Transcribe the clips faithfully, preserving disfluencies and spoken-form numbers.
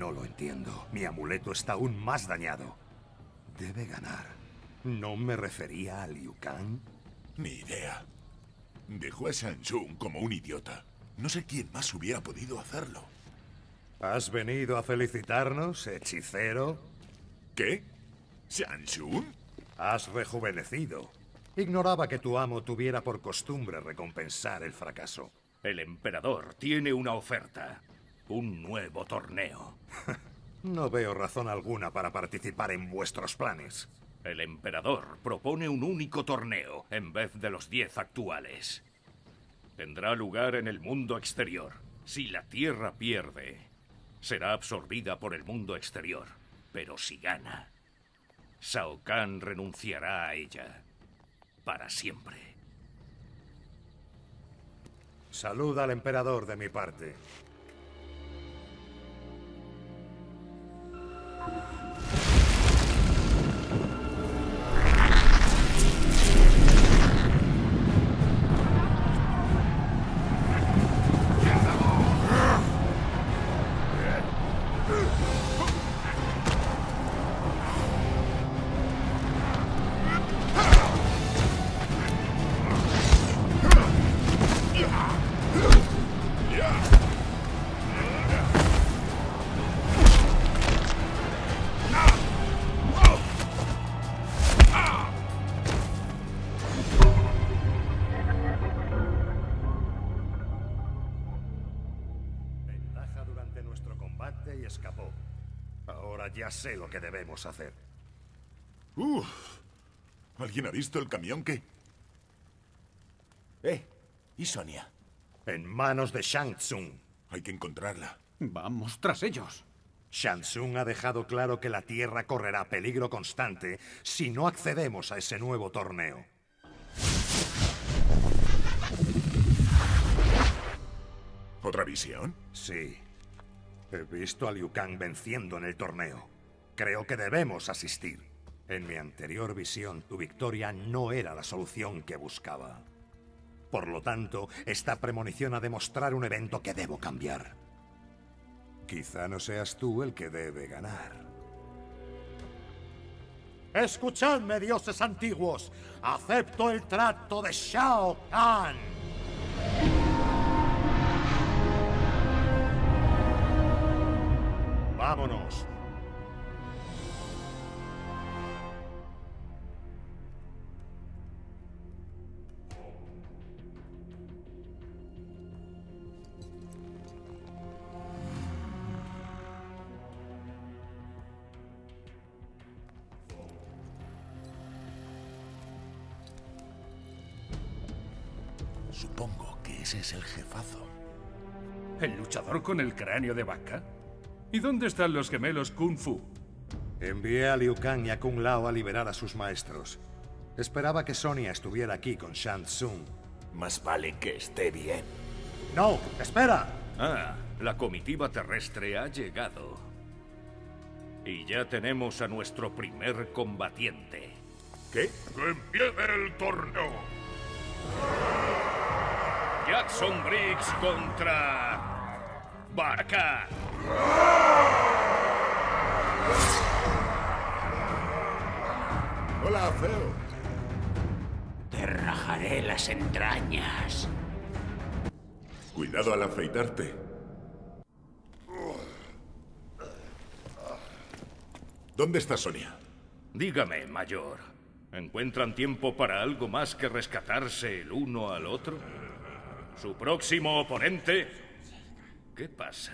No lo entiendo. Mi amuleto está aún más dañado. Debe ganar. ¿No me refería a Liu Kang? Ni idea. Dejó a Shang Tsung como un idiota. No sé quién más hubiera podido hacerlo. ¿Has venido a felicitarnos, hechicero? ¿Qué? ¿Shang Tsung? Has rejuvenecido. Ignoraba que tu amo tuviera por costumbre recompensar el fracaso. El emperador tiene una oferta. Un nuevo torneo. No veo razón alguna para participar en vuestros planes. El emperador propone un único torneo en vez de los diez actuales. Tendrá lugar en el mundo exterior. Si la Tierra pierde, será absorbida por el mundo exterior. Pero si gana, Shao Kahn renunciará a ella para siempre. Saluda al emperador de mi parte. Y escapó. Ahora ya sé lo que debemos hacer. Uf. ¿Alguien ha visto el camión que...? Eh, ¿y Sonia? En manos de Shang Tsung. Hay que encontrarla. Vamos tras ellos. Shang Tsung ha dejado claro que la Tierra correrá peligro constante si no accedemos a ese nuevo torneo. ¿Otra visión? Sí. He visto a Liu Kang venciendo en el torneo. Creo que debemos asistir. En mi anterior visión, tu victoria no era la solución que buscaba. Por lo tanto, esta premonición ha de mostrar un evento que debo cambiar. Quizá no seas tú el que debe ganar. Escuchadme, dioses antiguos. Acepto el trato de Shao Kahn. ¡Vámonos! Supongo que ese es el jefazo. ¿El luchador con el cráneo de vaca? ¿Y dónde están los gemelos Kung Fu? Envié a Liu Kang y a Kung Lao a liberar a sus maestros. Esperaba que Sonia estuviera aquí con Shang Tsung. Más vale que esté bien. ¡No! ¡Espera! Ah, la comitiva terrestre ha llegado. Y ya tenemos a nuestro primer combatiente. ¿Qué? ¡Que empiece el torneo! Jackson Briggs contra... Baraka. Hola, feo. Te rajaré las entrañas. Cuidado al afeitarte. ¿Dónde está Sonia? Dígame, mayor. ¿Encuentran tiempo para algo más que rescatarse el uno al otro? ¿Su próximo oponente? ¿Qué pasa?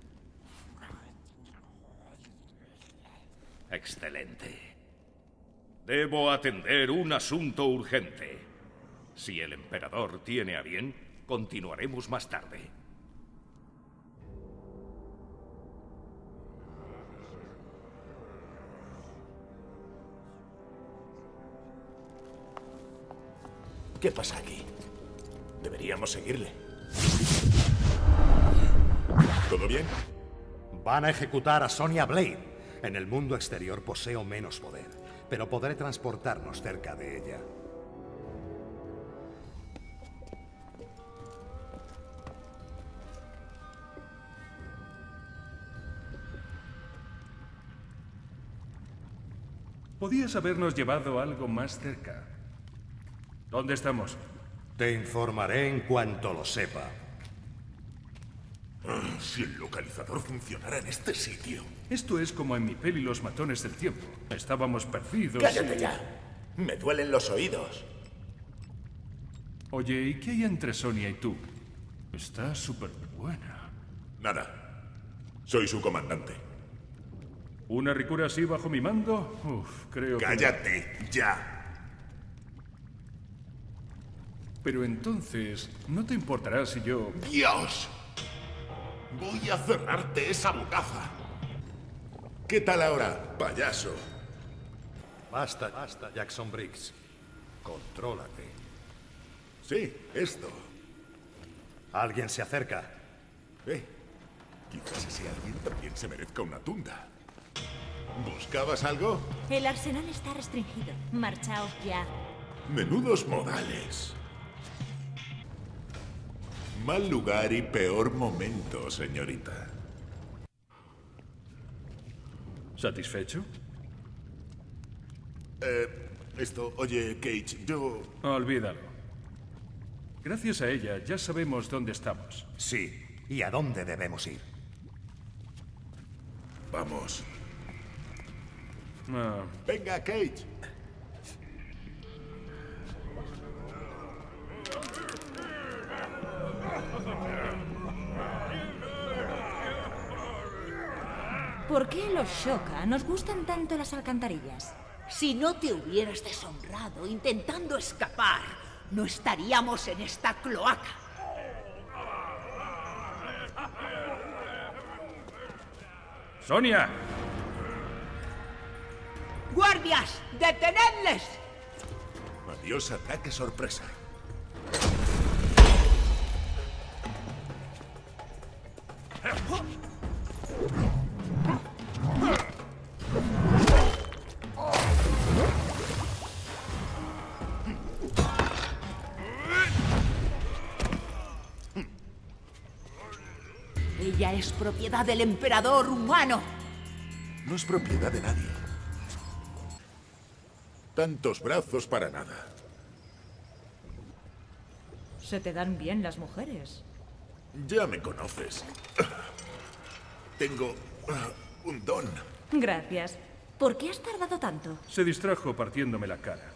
Excelente. Debo atender un asunto urgente. Si el emperador tiene a bien, continuaremos más tarde. ¿Qué pasa aquí? Deberíamos seguirle. ¿Todo bien? Van a ejecutar a Sonya Blade. En el mundo exterior poseo menos poder, pero podré transportarnos cerca de ella. Podías habernos llevado algo más cerca. ¿Dónde estamos? Te informaré en cuanto lo sepa. Ah, si el localizador funcionara en este sitio. Esto es como en mi peli Los matones del tiempo. Estábamos perdidos. ¡Cállate y- ya! Me duelen los oídos. Oye, ¿y qué hay entre Sonia y tú? Está súper buena. Nada. Soy su comandante. ¿Una ricura así bajo mi mando? Uf, creo que... ¡Cállate ya! Pero entonces, ¿no te importará si yo... ¡Dios! Voy a cerrarte esa bocaza. ¿Qué tal ahora, payaso? Basta, basta, Jackson Briggs. Contrólate. Sí, esto. Alguien se acerca. Eh, quizás ese alguien también se merezca una tunda. ¿Buscabas algo? El arsenal está restringido. Marchaos ya. Menudos modales. Mal lugar y peor momento, señorita. ¿Satisfecho? Eh, esto, oye, Cage, yo... Olvídalo. Gracias a ella ya sabemos dónde estamos. Sí. ¿Y a dónde debemos ir? Vamos. Ah, Venga, Cage. ¿Por qué los Shoka nos gustan tanto las alcantarillas? Si no te hubieras deshonrado intentando escapar, no estaríamos en esta cloaca. ¡Sonia! ¡Guardias! ¡Detenedles! Adiós, ataque sorpresa. Ella es propiedad del emperador humano. No es propiedad de nadie. Tantos brazos para nada. Se te dan bien las mujeres. Ya me conoces. Tengo ah, un don. Gracias. ¿Por qué has tardado tanto? Se distrajo partiéndome la cara.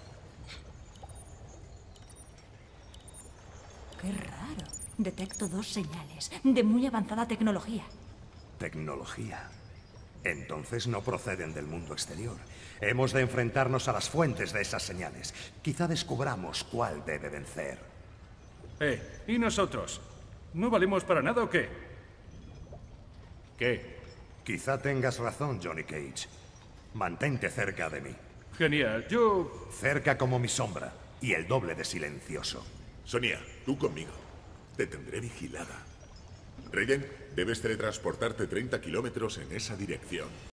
Qué raro. Detecto dos señales de muy avanzada tecnología. Tecnología. Entonces no proceden del mundo exterior. Hemos de enfrentarnos a las fuentes de esas señales. Quizá descubramos cuál debe vencer. Eh, ¿y nosotros? ¿No valemos para nada o qué? ¿Qué? Quizá tengas razón, Johnny Cage. Mantente cerca de mí. Genial, yo... Cerca como mi sombra. Y el doble de silencioso. Sonia, tú conmigo. Te tendré vigilada. Raiden, debes teletransportarte treinta kilómetros en esa dirección.